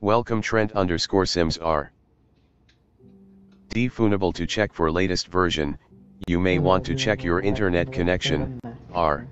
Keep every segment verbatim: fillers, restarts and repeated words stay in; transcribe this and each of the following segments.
Welcome Trent underscore Sims R. Defunable to check for latest version, you may want to check your internet connection, R.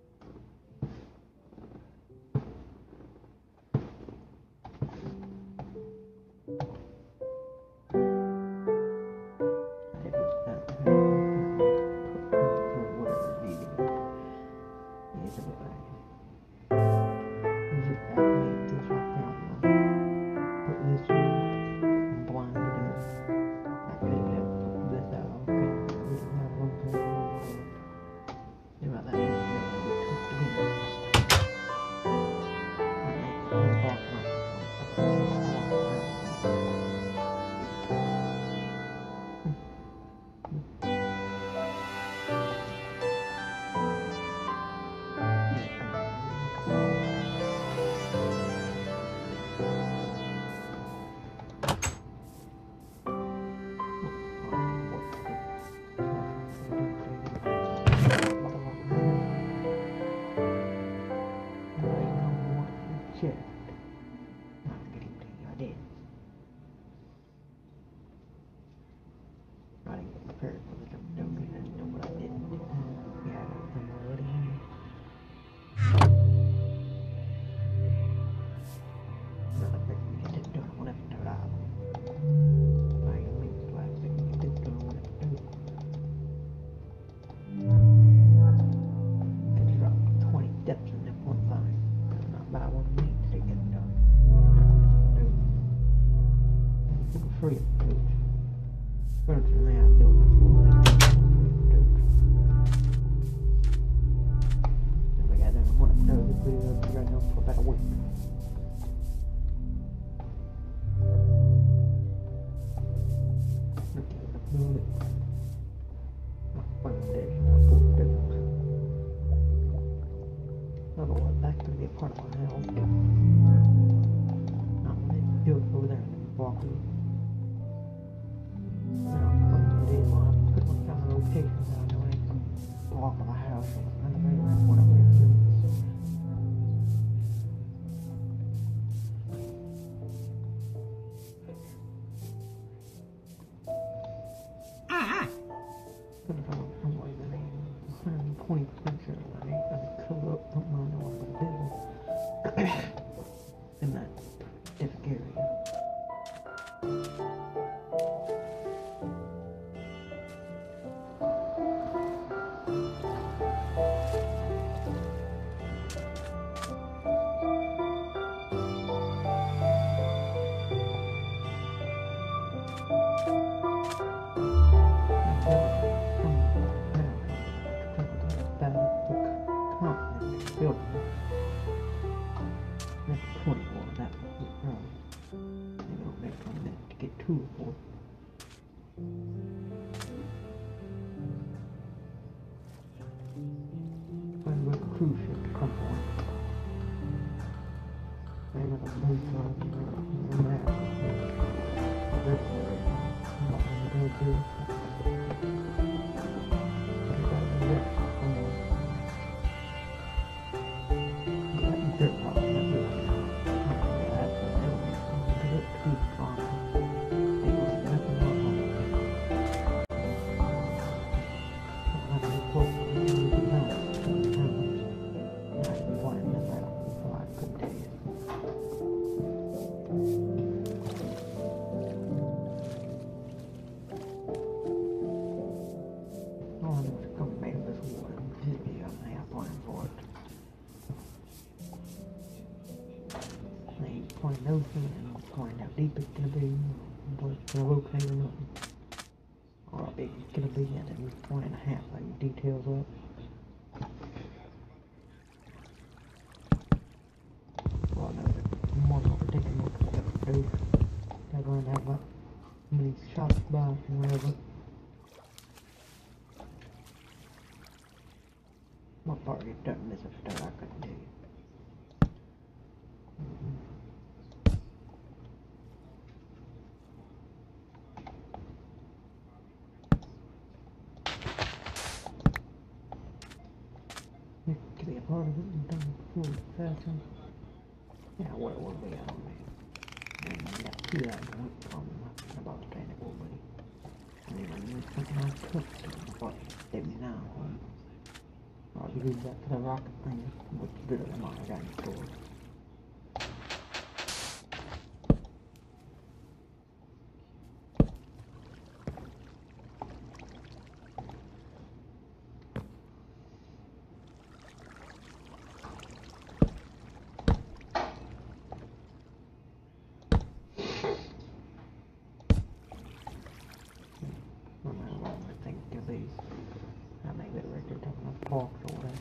Details up. Well, no, more overtaking what we have to do. They're going to have about many shots by and whatever. What part you've done this if I couldn't tell you. Mm-hmm. It could be a part of it and done before faster. Yeah, what will be on me? mình đã chưa lại một phòng là bảo cái này của mình nên là như các nó thức gọi tìm nào họ đi ra cái rock anh một cái là mọi cái của pork rồi đây.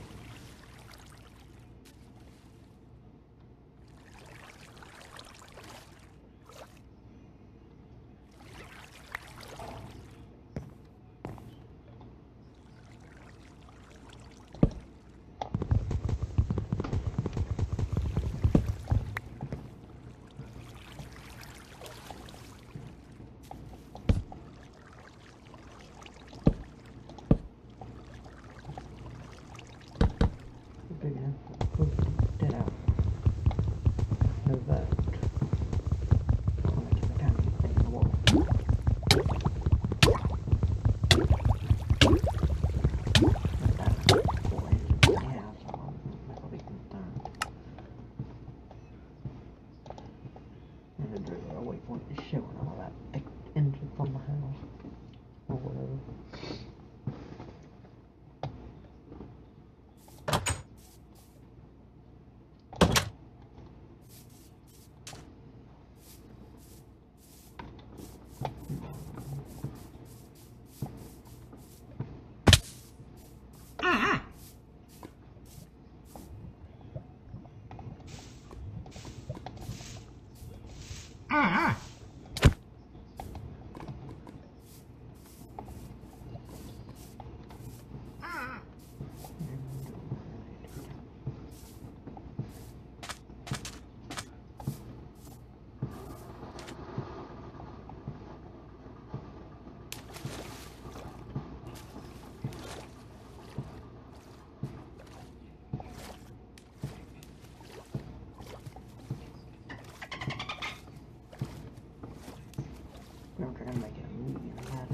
I'm trying to make it a medium ladder.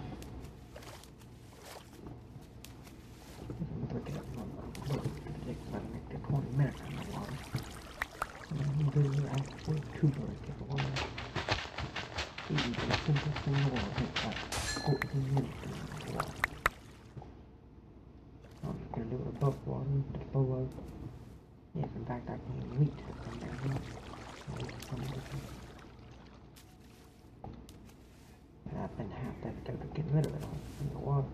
I'm looking at one of those. It takes about an extra twenty minutes on the water. And I'm doing actually two birds get away. Easy, the simplest thing in the world takes like fourteen minutes to get the water. I'm just gonna do it above water, just below. Yes, in fact, I can reach it from there. I've been half that to get rid of it all in the water.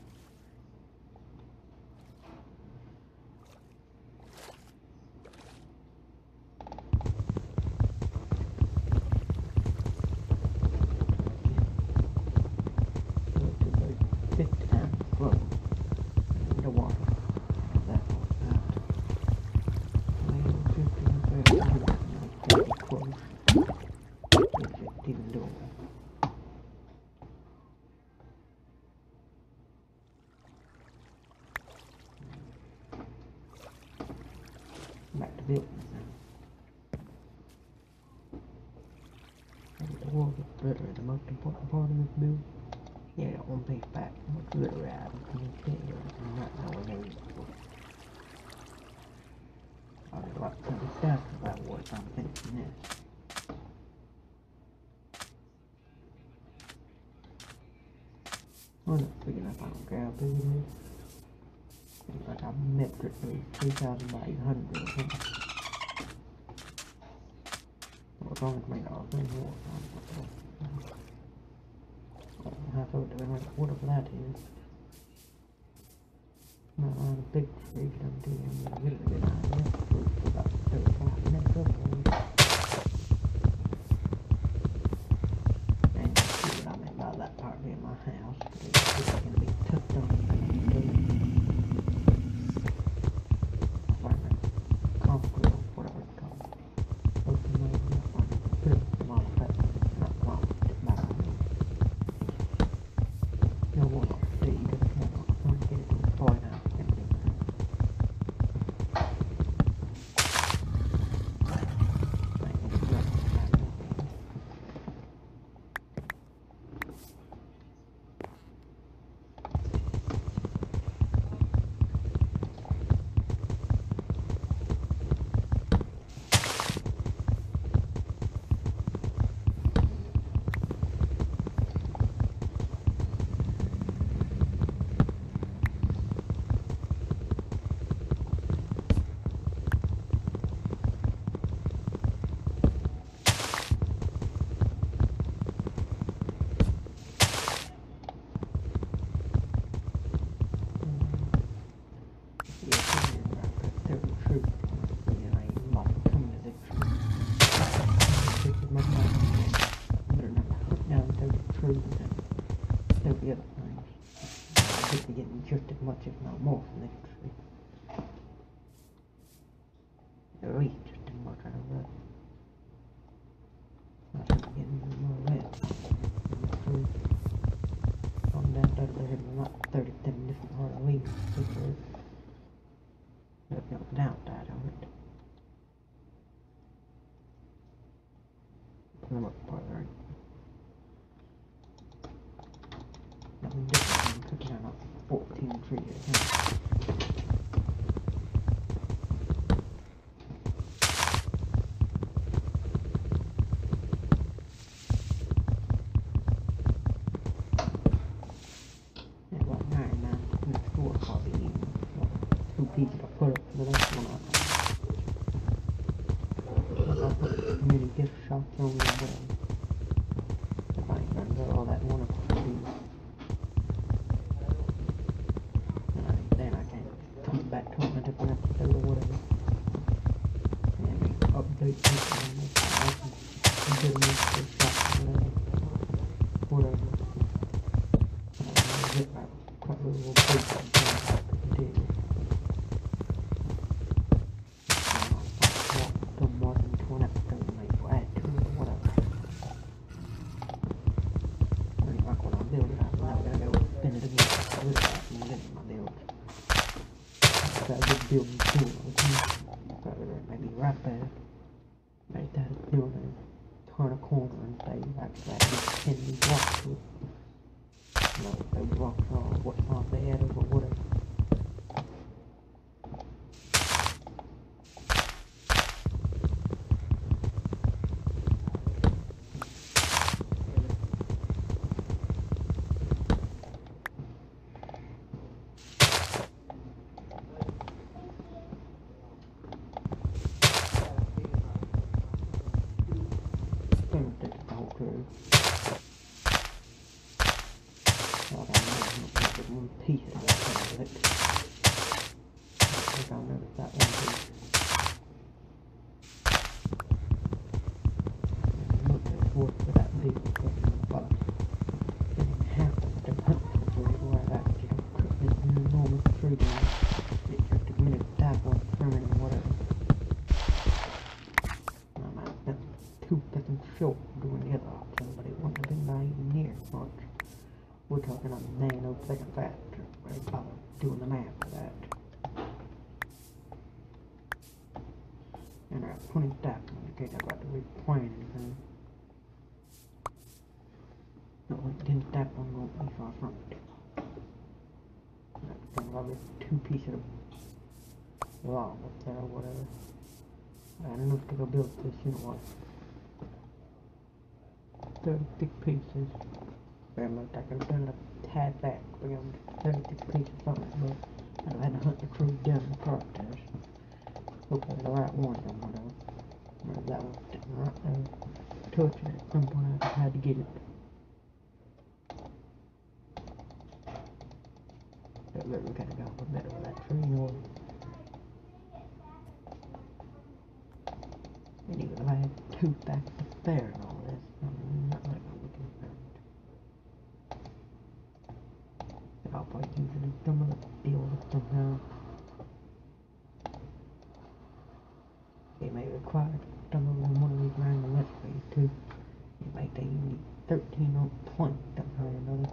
fifty times flow in the water. That was out. Maybe fifty, pretty close. If it even do it. Back to building now. And the wall is literally the most important part of this build. Yeah, got one piece back. What's literally out of the interior and not knowing anything. I'll be like to discuss about what I'm finishing this. I'm not figuring out how to grab big it is. It's like a metric is three thousand by eight hundred or something. Well, as long as made all things more. I thought they were like, whatever that is. Not on a big freak, I'm doing a really good idea. For about thirty-five minutes otherwise. And you see what I meant by that part being my house, but it's going to be tucked on. trees and every other thing. I could be getting just as much, if not more, from this tree. At least just as much out of that. I should be getting even more of that from this tree. On down there, there have been like thirty-seven different hard leaves. There's no downside on it. For the most part, there ain't nothing different than cooking out fourteen trees at a time. And like ninety-nine percent of the store probably eating like two pieces I put up for the next one. I'll put many gift shops on there, but if I ain't gonna go all that one of them, and I, then I can't come back to it in a different episode or whatever. And we update people on this. I can do the next gift shop or whatever. Whatever. Uh, zip wrap, cut a little big something I could continue. Building tool, maybe right there, right there, building, turn a corner and say, like, like, ten these blocks to it. You know, those blocks are what size they added or whatever. One piece of that it. I think I'll notice that one piece. Look at the force for that big but getting half of the hunting tree where that you don't cook this enormous tree down. It's just a minute tap on trimming and whatever. I might have been two seconds short doing the other option, but it wouldn't have been not even near as much. We're talking a nanosecond faster, right? I'm doing the math for that. And I have plenty of taps in case I got to replan anything. No, like ten taps on the be far from it. That's kind of like two pieces of log up there or whatever. I had enough to go build this, you know what? thirty-six pieces. Very much I could have done a tad back, but I'm thirty-six pieces on it, but I had to hunt the tree down in the process. Hopefully the right one or whatever. Or that one sitting right there. Touching it at some point I had to get it. That really kinda got a bit of that tree or and even if I had two back to spare and all this, I'm not really gonna be concerned. I'll probably use it in some of the deals somehow. It may require some of them one of these random recipes too. It may take you need thirteen on point somehow or another.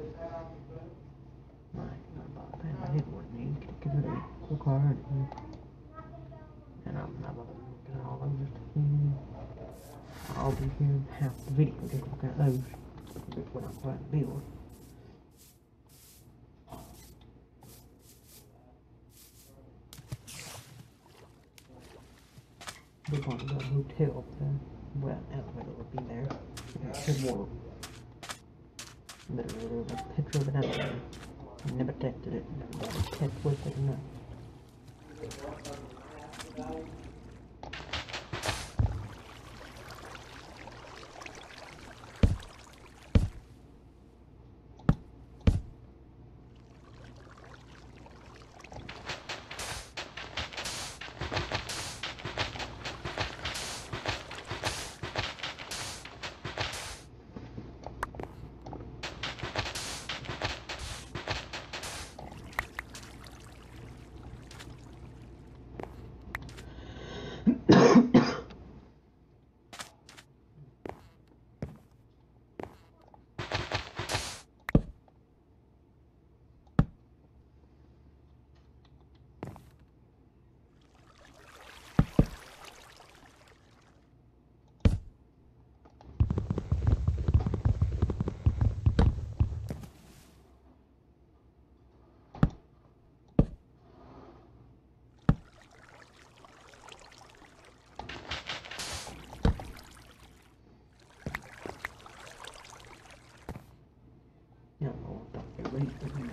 Right, about the time I did what I need because it would require anything. And I'm not looking at all those just to see. I'll be here half the video just looking at those. That's what I'm trying to build. We're going to go to a hotel then. Well, an elevator will be there. It should work. Literally, there was a picture of an elevator. I never tested it. Never got a test with it or nothing.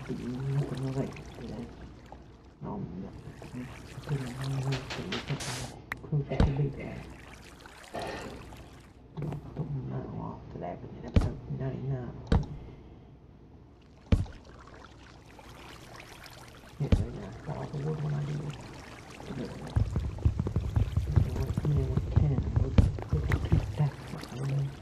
bị nothing related to that. Um, putting on the way to the crucial to be there. Don't know after that, but in episode ninety-nine. Yeah, yeah, I the word when I do it. I want to come in with ten and we'll just keep stacks up, you know.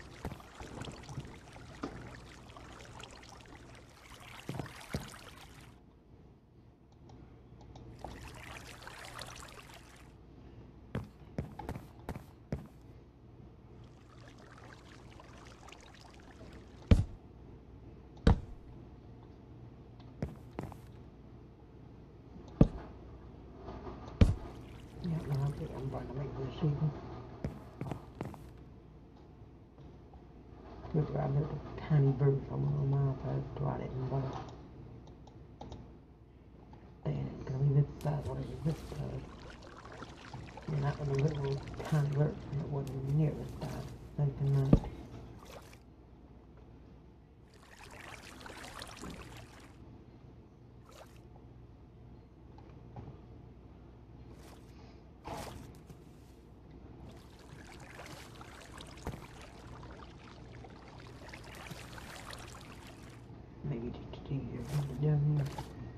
I'm going to make this even. Look around at the tiny bird from on my iPad to write it in water. And it's going to be this side, what is this side? And that was a little tiny bird, and it wasn't near this side. Thinking that. Maybe just to easier to down here.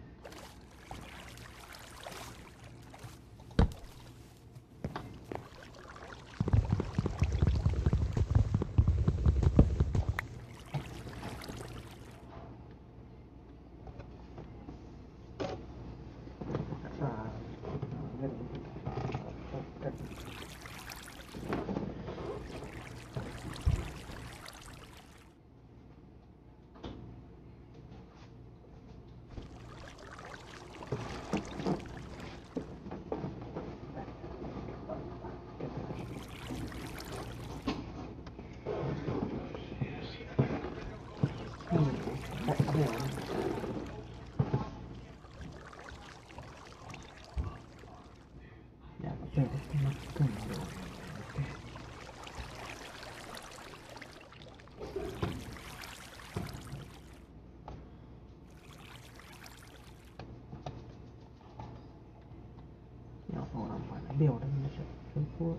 Building this up so forth.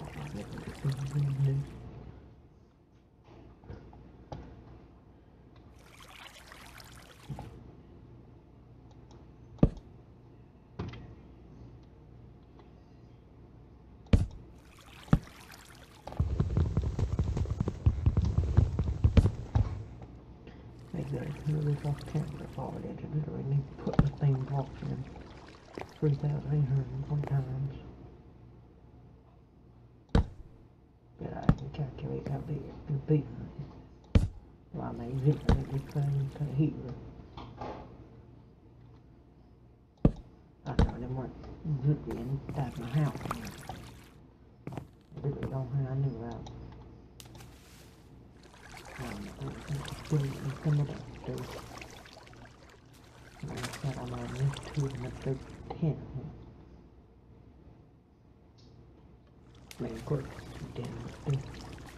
Maybe I can move this off camera forward edge of literally need to put the thing off in three thousand eight hundred twenty times. But I can calculate how big it could be. Well, I may zip it every thing to here. I know them weren't zippy inside my house. I really don't have, I knew that. Um, I think doing some of that stuff. And I said I'm on this two and episode ten. I mean, of course, it's ten with this.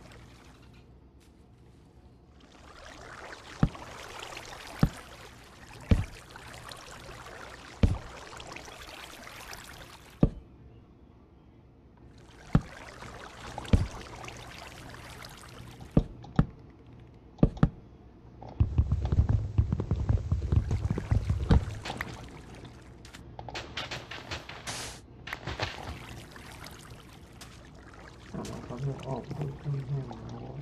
All the way from here now.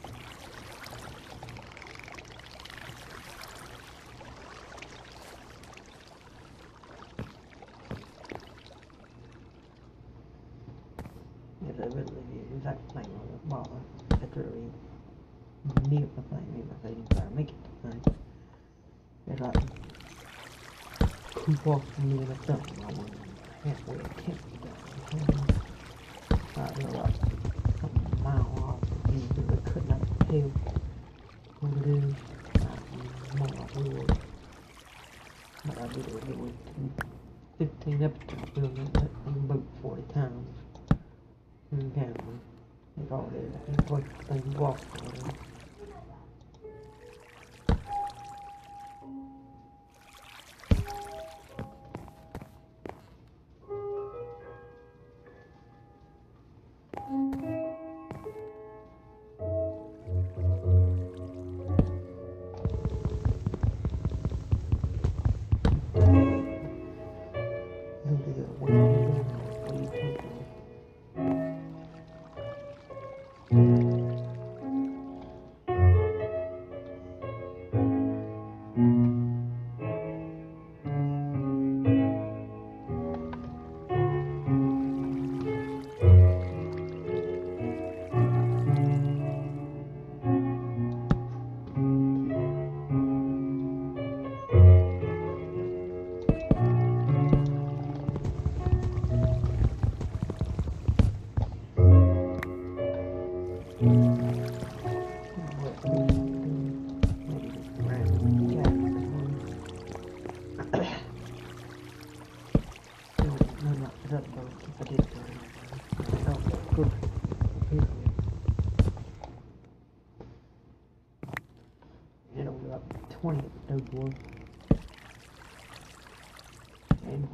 Yeah, that really the exact thing on the bottom. That's really near the thing, maybe if they didn't try to make it the thing. It's like coop off from me or something. I want halfway attempt down. I don't know, like mile off, and you really could not tell what it is. I more like it was. But I did it with fifteen episodes building that thing about forty times. And counting. It's all there. It's like the thing walked for it. twenty episodes worth. And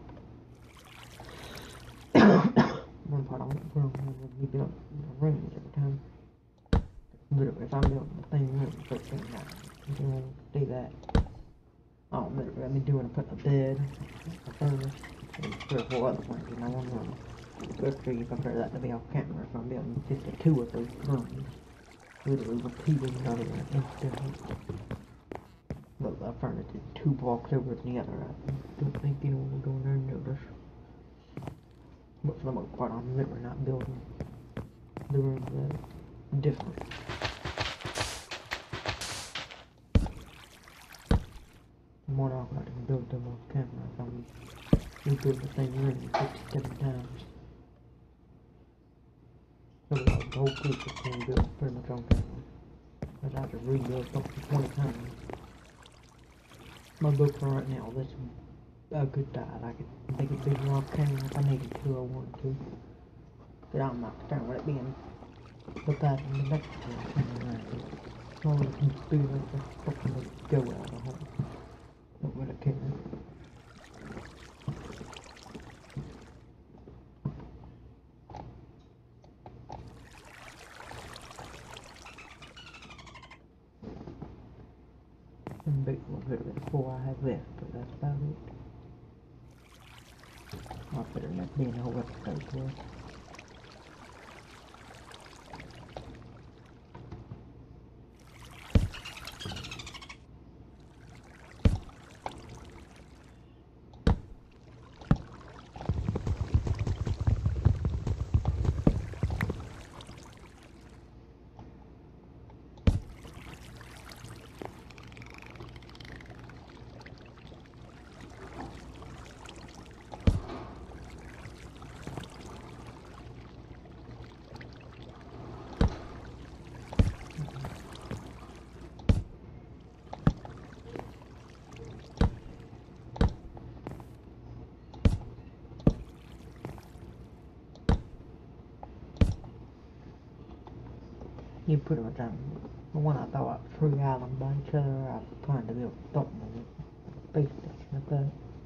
one part I want to put on there would be building the rooms every time. Literally, if I'm building the same room for thirteen nights, you can do that. Oh, literally, I've been doing putting a bed, a furnace, and three or four other things in one room. Let's see if I compare that to be off camera if I'm building fifty-two of those rooms. Literally repeating another instantly. Look, I furnished it two blocks over than the other. I don't think anyone will go in there and notice. But for the most part, I'm literally not building the rooms that are different. The more often I can build them off camera if I'm rebuild the same room fifty-seven times. So the whole group is being built pretty much on camera. But I have to rebuild something twenty times. My book for right now, this is a good diet. I could make it bigger off camera if I needed to or wanted to. But I'm not concerned with it being the bad in the next one. As long as it can be like the fucking go out of the home. Not really care. And big one bit of it before I have left, but that's about it. I'll put it in that being a whole episode worth. You pretty much um, the one I thought out three islands by each other. I was trying to build something on it. Space station like that.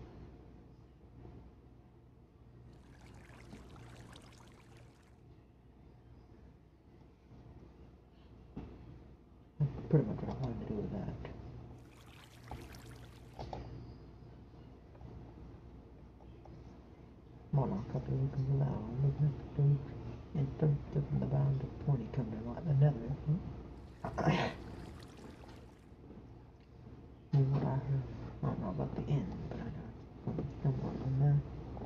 That's pretty much what I wanted to do with that. Monarch up there can allow on the episodes and third from the bound of twenty coming like the nether. And what I heard, I don't know about the end, but I got something somewhere in there.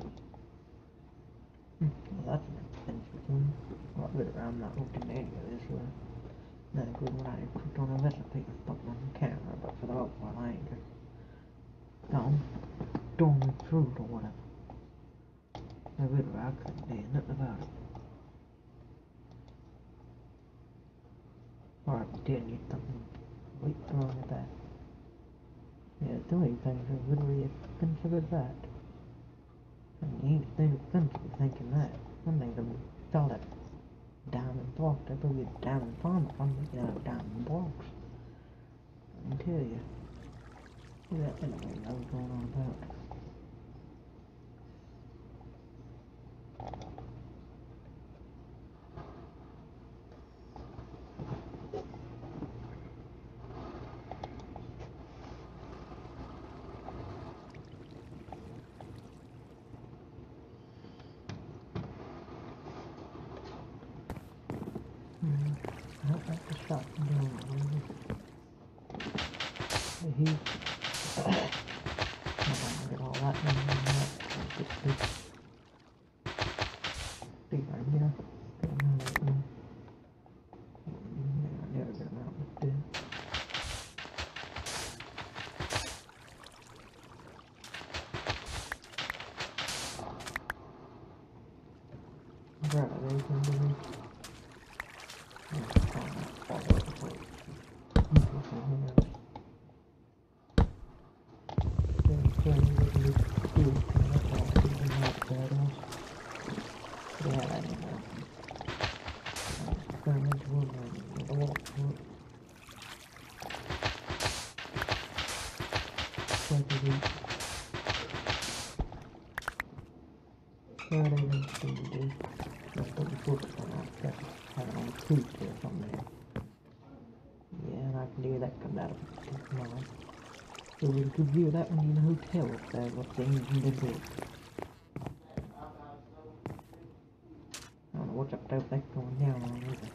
Hmm, well, that's an expensive one. Well, literally, I'm not looking at any of this. Uh, not a good one. I didn't put on a recipe or something on the camera, but for the most part, I ain't just gone storming through it or whatever. I literally, I couldn't do nothing about it. Or I could tell you something completely wrong with that. Yeah, so many things are literally as expensive as that. And you ain't too expensive thinking that. Some things are solid diamond blocks. They probably get diamond farm if I'm looking at diamond blocks. I can tell you. Look at that thing I was going on about. Mm-hmm. shot down. He I'm gonna get all that in there. Just big, big right here. Get him out right now. Yeah, never get him out with this. Right, there you can do it. Yeah, all that, all that before. Yeah, and I can do that come out of tomorrow. So we could view that one in the hotel if there was things in the bed. I don't know what's up there if that's going down on either.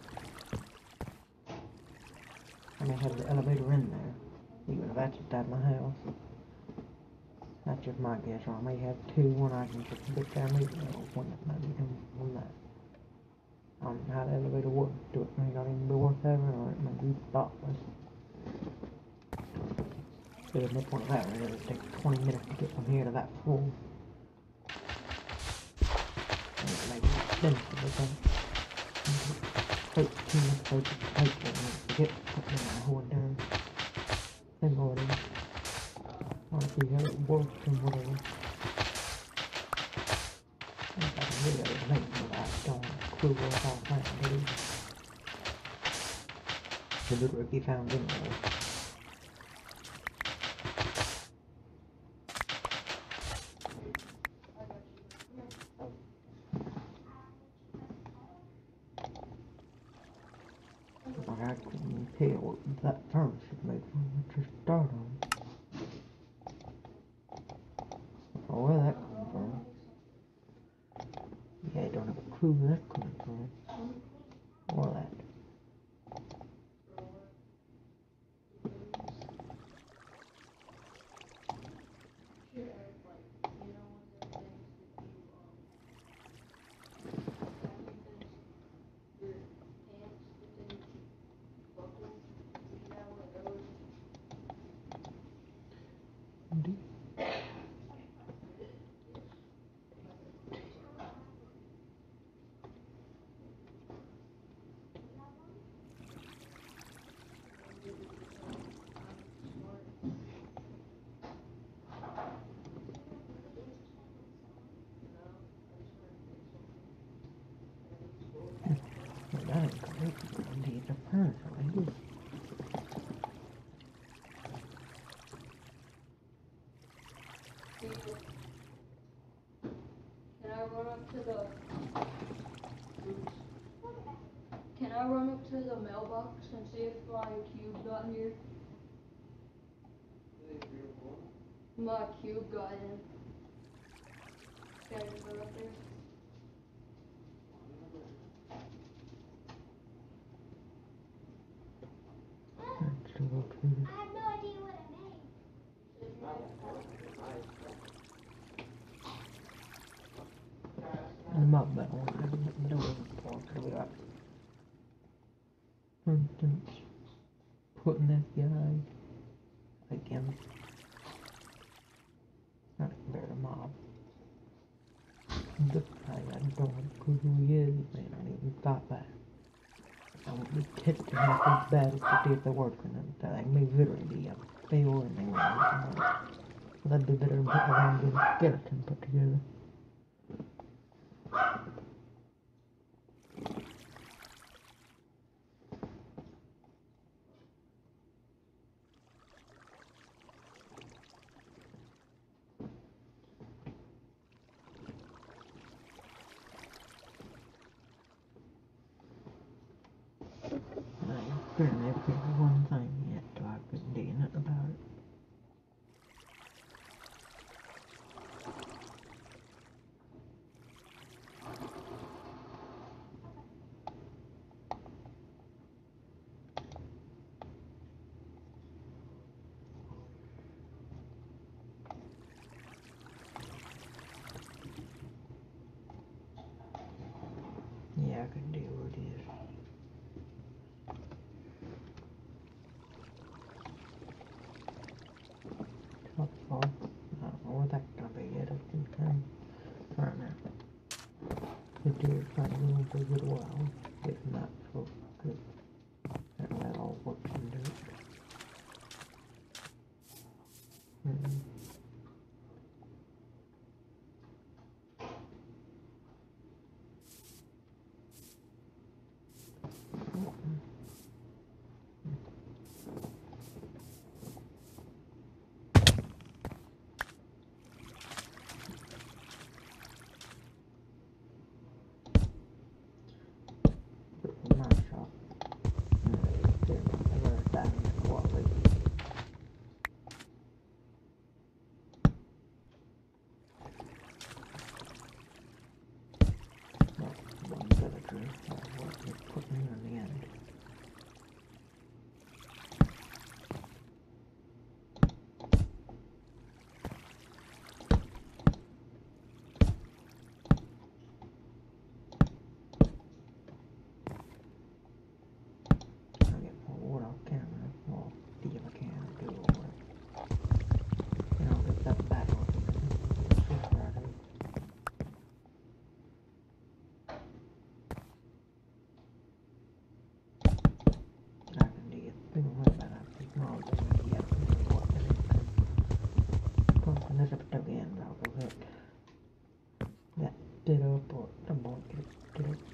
I may have the elevator in there, even if that's just out of my house. That's just my guess, or I may have two, one I can just put down there, one that might be coming from that. I don't know how the elevator works. Do it may not even be worth having, or it may be thoughtless. So there's no point of that, right? It would take twenty minutes to get from here to that floor. And it may be expensive, because thirteen minutes to take it, and to get something in the whole damn thing already. I want to see how it works and whatever. I think I can really make it, but I don't clue what it's all trying to do. The good rookie found anyway. I couldn't tell what that furnace is made from to start on. Oh, where that come from? Yeah, I don't have a clue where that coming from. Or that. Indeed. Well, that ain't great. Indeed, the furnace already. Can I run up to the Can I run up to the mailbox and see if my cube got here? My cube got in. Can I just run up there? That's still okay. I have no idea what I made. I'm not that one. I didn't know it before. So we got, for instance, putting this guy again. Not compared to mob. This guy, I don't have a clue who he is. They don't even thought that. I won't be testing him as bad as to see if they're working. And that may literally be a fail and they won't. So that'd be better than putting around getting a skeleton put together. I couldn't ever figure one thing yet, so I couldn't do nothing about it. I can deal with this. Top off. I don't know where that's gonna be yet. It's in time right now. The deer's probably going for a good while. If not for good. And that all works into it. Mm-hmm. My shop. They're very bad quality. Well, one villager, that's what they put me in the end. I'll get more wood off camera, or see if I can do all that. And I'll get that back on the shift right here. I can do it. Think about that. I think all the way yet. What is it? Something is up to the end. I'll go hit that did up or I'm gonna get it. Get it.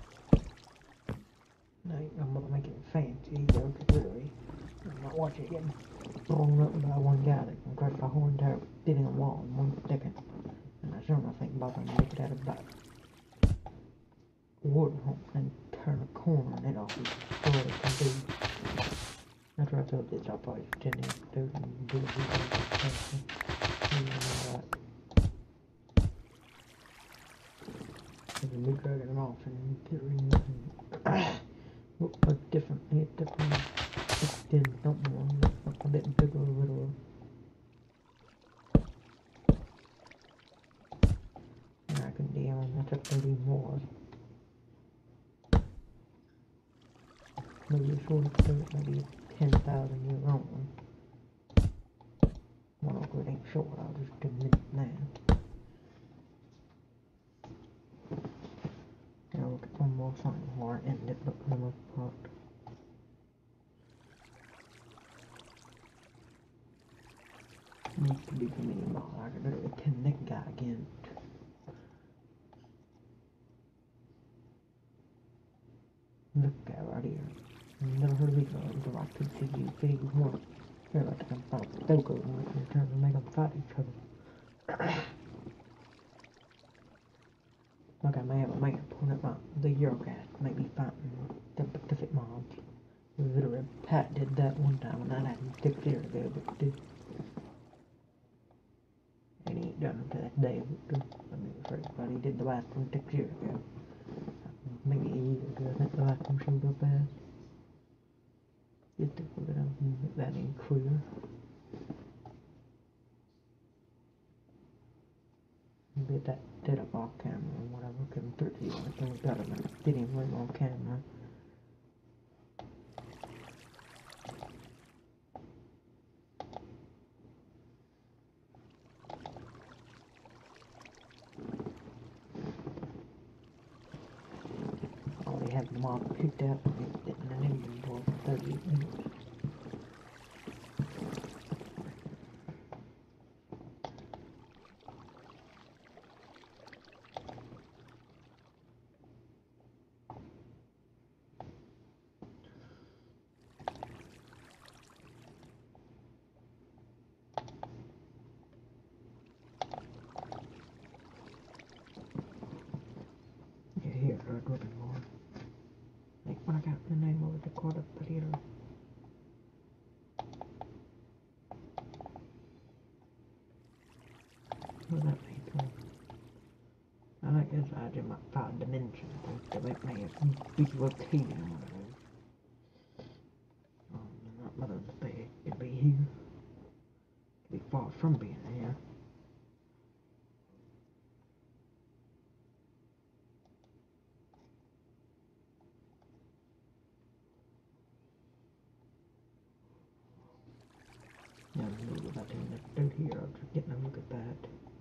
No, I'm gonna make it fancy though, because really, I'm not watching it getting blown up by one guy that can crush the whole entire sitting on wall in one second. And I sure don't think about them make it out of about wood and turn a corner and it all be all it can do. After I build this, I'll probably continue to do and do it. The new dragon and off and getting look like different, it definitely extend something more, look a bit bigger, a little. And I can deal and that's up thirty more. Maybe a short skirt, maybe ten thousand year old. Well, if it ain't short, I'll just admit that. Now look at one more sign where I ended up on the most part. Needs to be for me, but I could literally pin that guy again. Look at right here. I've never heard of these guys until I could see you big one. They're like I'm about to Stoker and you're trying to make them fight each other. Like I may have a man pulling up my, the Eurocast, make me fighting the Pacific mobs. Literally, Pat did that one time and I had him six years ago, but dude. And he ain't done it to that day, but I mean, for everybody, he did the last one six years ago. Maybe a year ago, I think the last one showed up as. Just to put it out and make that in clear. Get that dead up off camera or whatever, because I'm pretty sure I think got him get him right on camera. I already have them all picked out and it's sitting in an inventory for thirty-eight minutes. Yeah, here, a little bit more. Like when I got the name of the card up here. What does that mean? I think it's out in my five dimension to make me a visual key or whatever. Um, not rather than say it could be here. It could be far from being here. here. I'm just getting a look at that.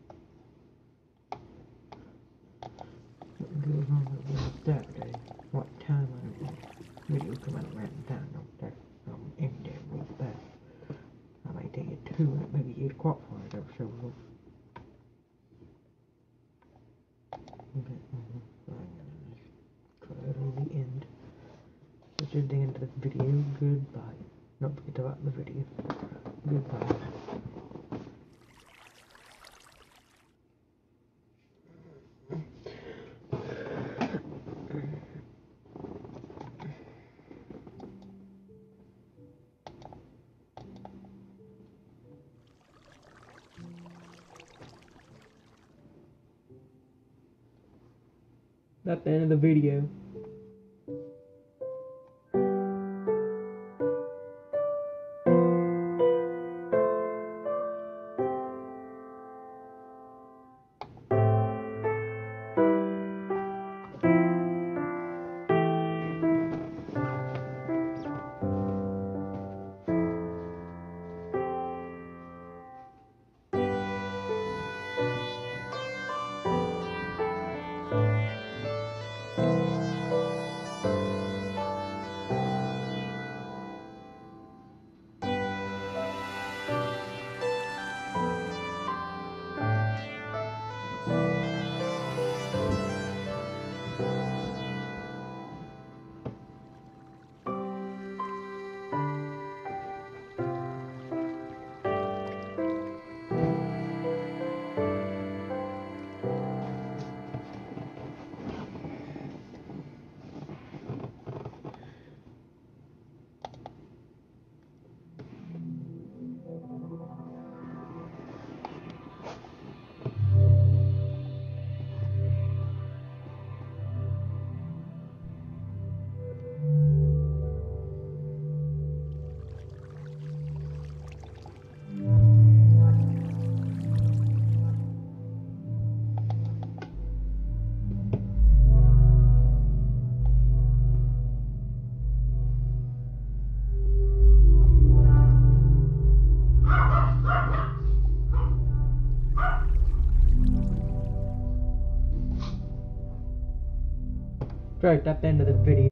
What goes on with Saturday? What time on the video come out around time? No, that um any damn week back. I might take it two, maybe eight o'clock for it ever shows up. Okay, mm-hmm. I'm gonna just cut it on the end. This is the end of the video. Goodbye. Don't forget to like the video. Goodbye. That's the end of the video. Right, that's the end of the video.